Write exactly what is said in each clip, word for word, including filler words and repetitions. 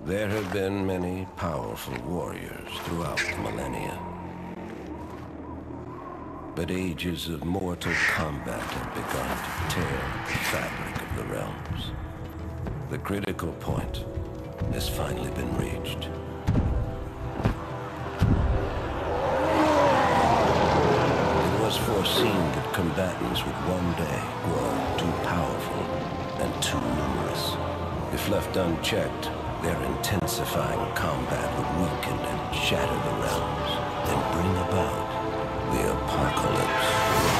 There have been many powerful warriors throughout the millennia. But ages of mortal combat have begun to tear the fabric of the realms. The critical point has finally been reached. It was foreseen that combatants would one day grow too powerful and too numerous. If left unchecked, their intensifying combat would weaken and shatter the realms and bring about the apocalypse.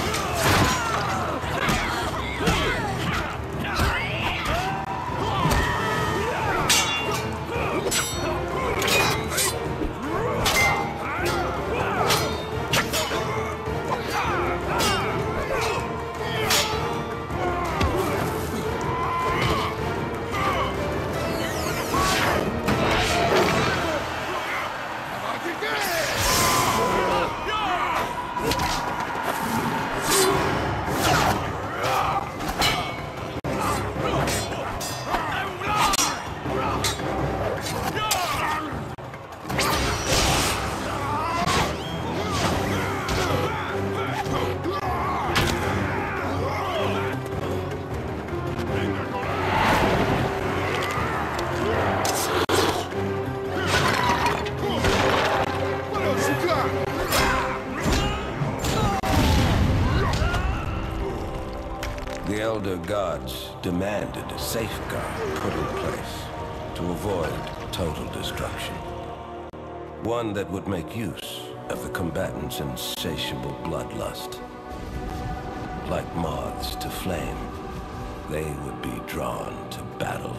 The Elder Gods demanded a safeguard put in place to avoid total destruction. One that would make use of the combatants' insatiable bloodlust. Like moths to flame, they would be drawn to battle.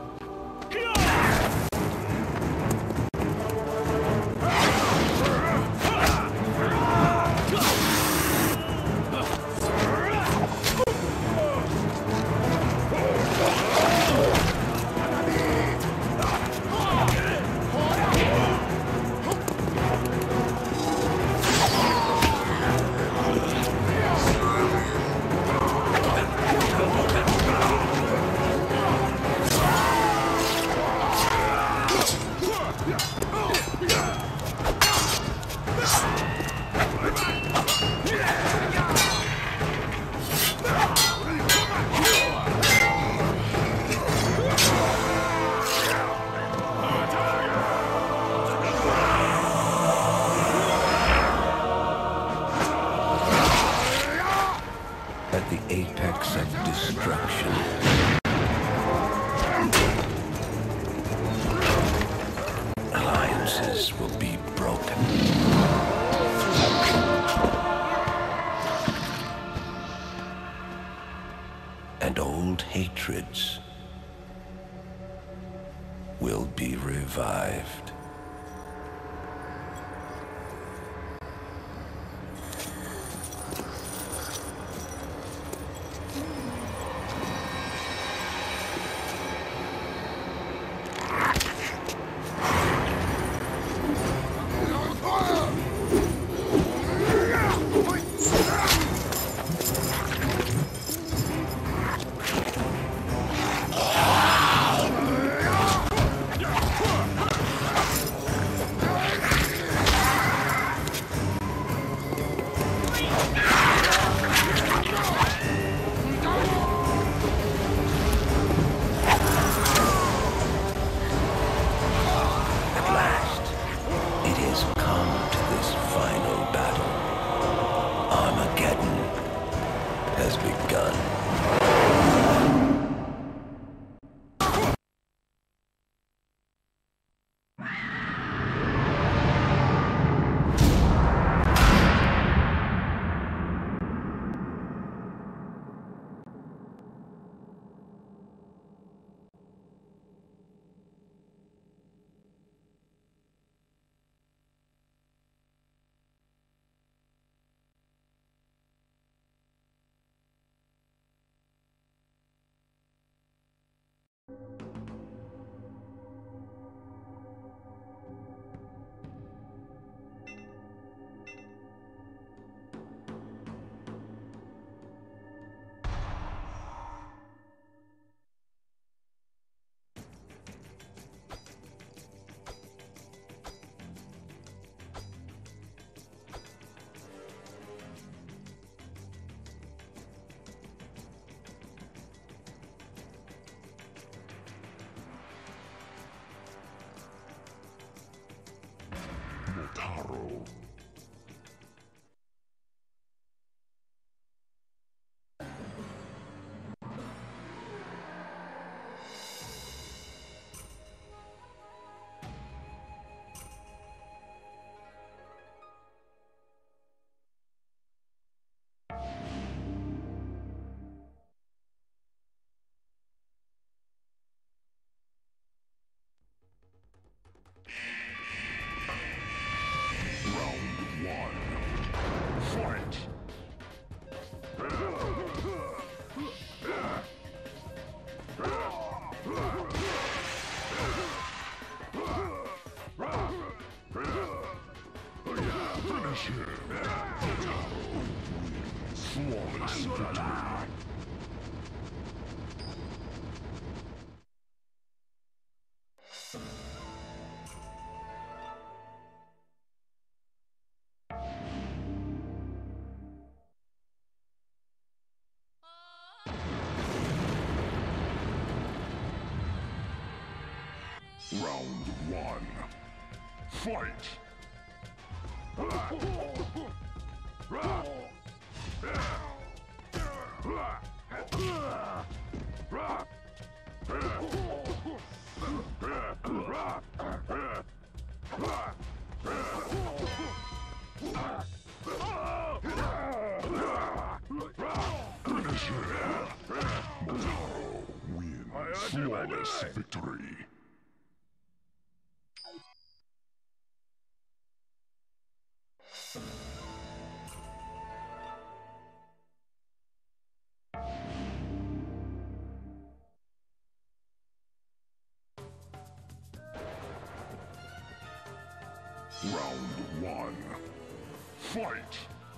At the apex of destruction, alliances will be broken. And old hatreds will be revived. Armageddon has begun. Round one. Fight! Finish him! Motaro wins. Flawless victory. Round one. Fight!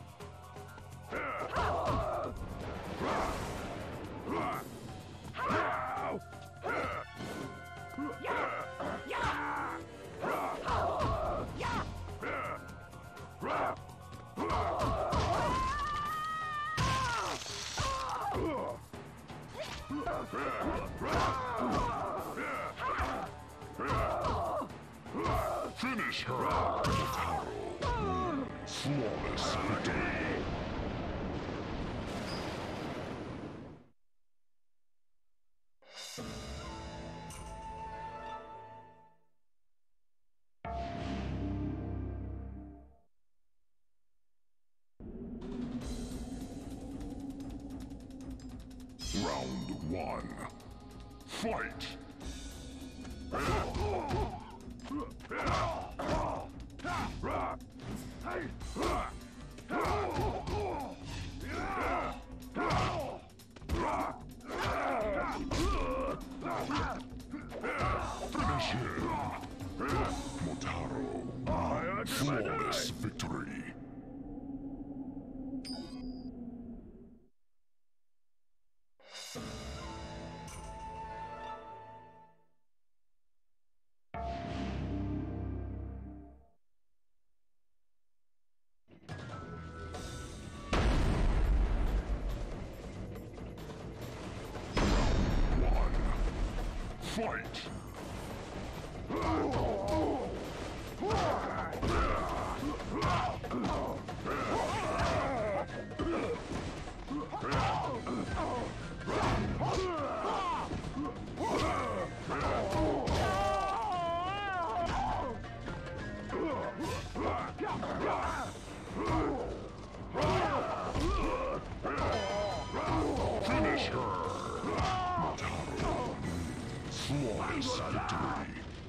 Finish her! Motaro wins. Flawless victory. Round one. Fight! Finish him! Motaro wins. Flawless victory. Fight! Finish her! Motaro wins. Flawless victory.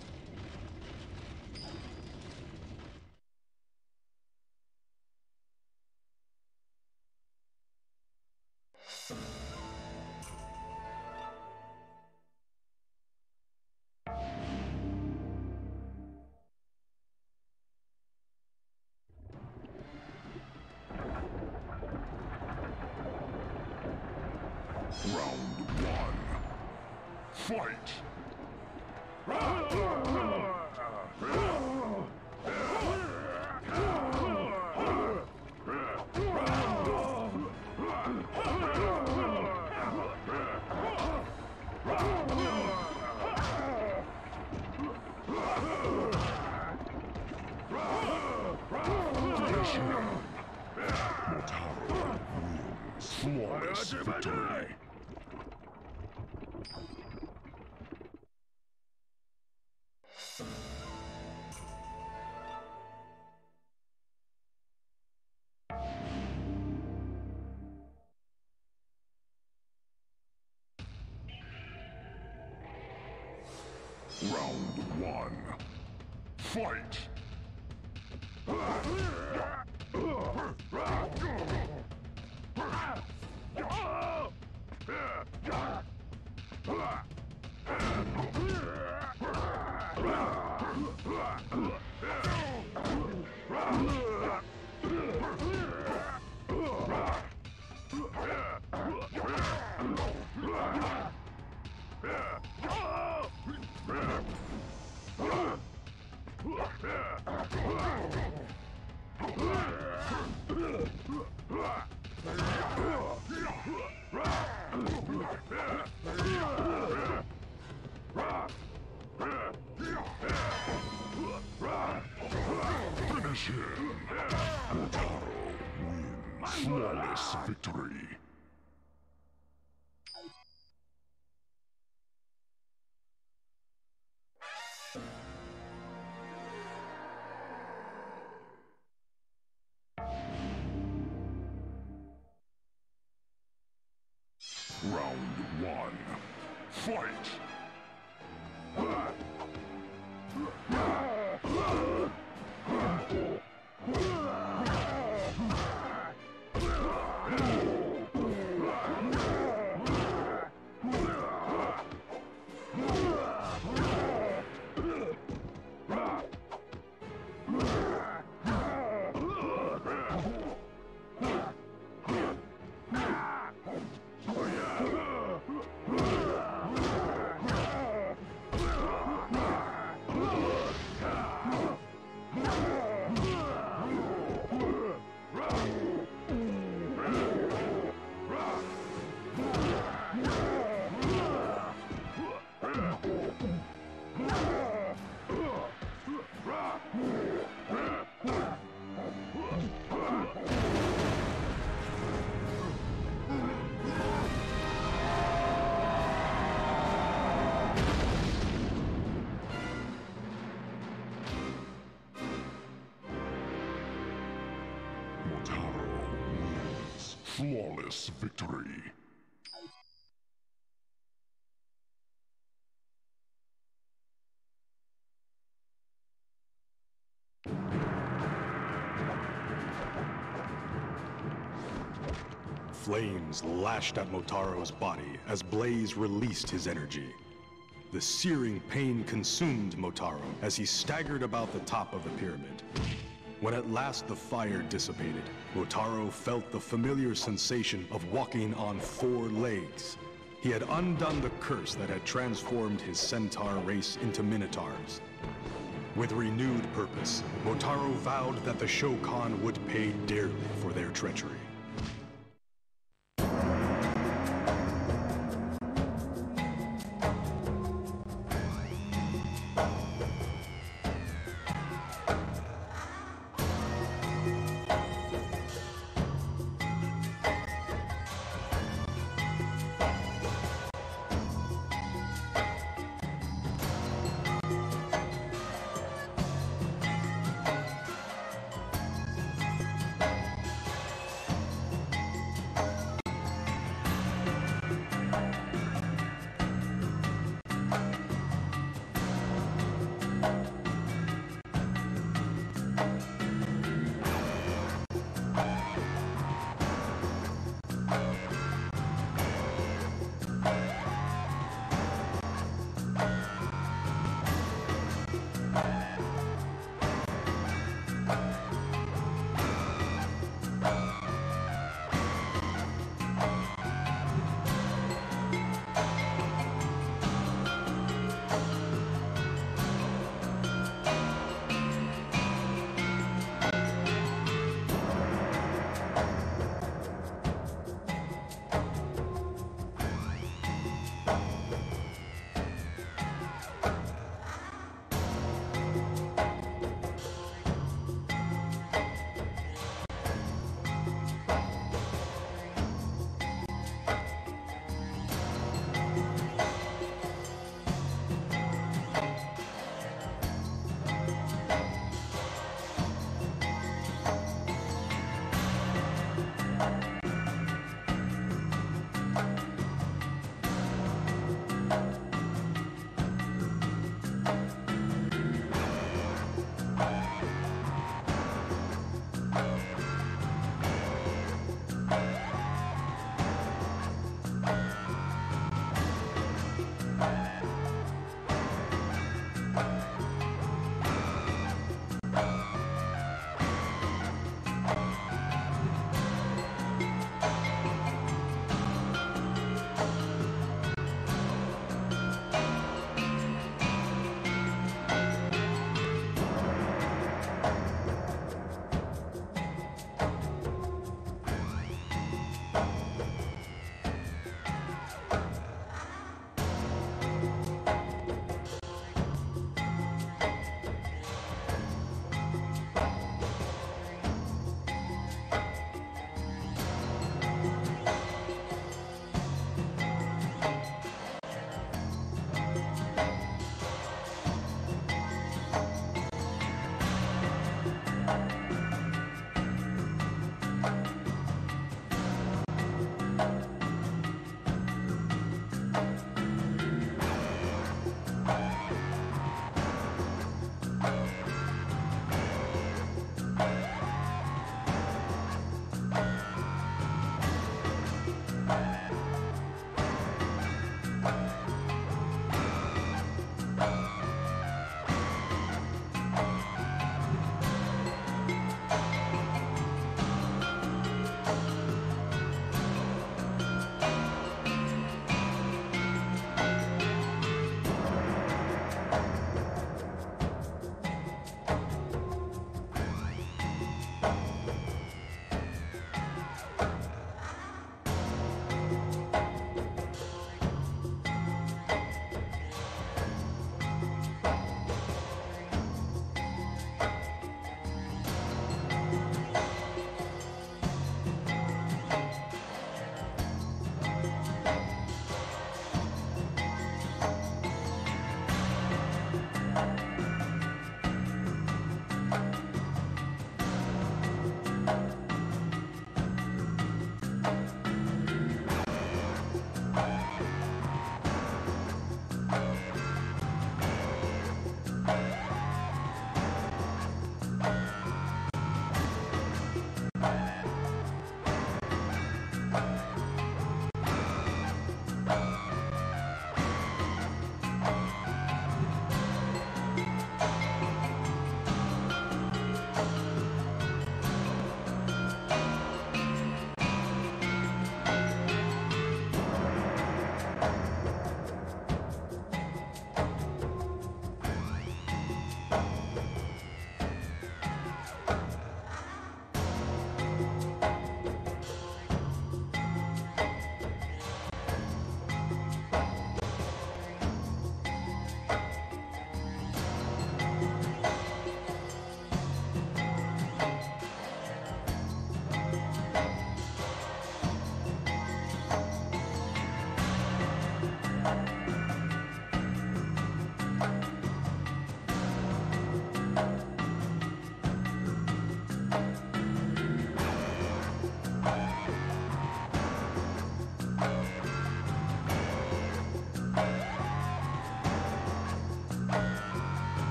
Round one. Fight! Finish him! Motaro wins. Flawless victory. Round one. Fight! Flawless victory. Round one. Fight! Motaro wins. Flawless victory. Flames lashed at Motaro's body as Blaze released his energy. The searing pain consumed Motaro as he staggered about the top of the pyramid. When at last the fire dissipated, Motaro felt the familiar sensation of walking on four legs. He had undone the curse that had transformed his centaur race into minotaurs. With renewed purpose, Motaro vowed that the Shokan would pay dearly for their treachery.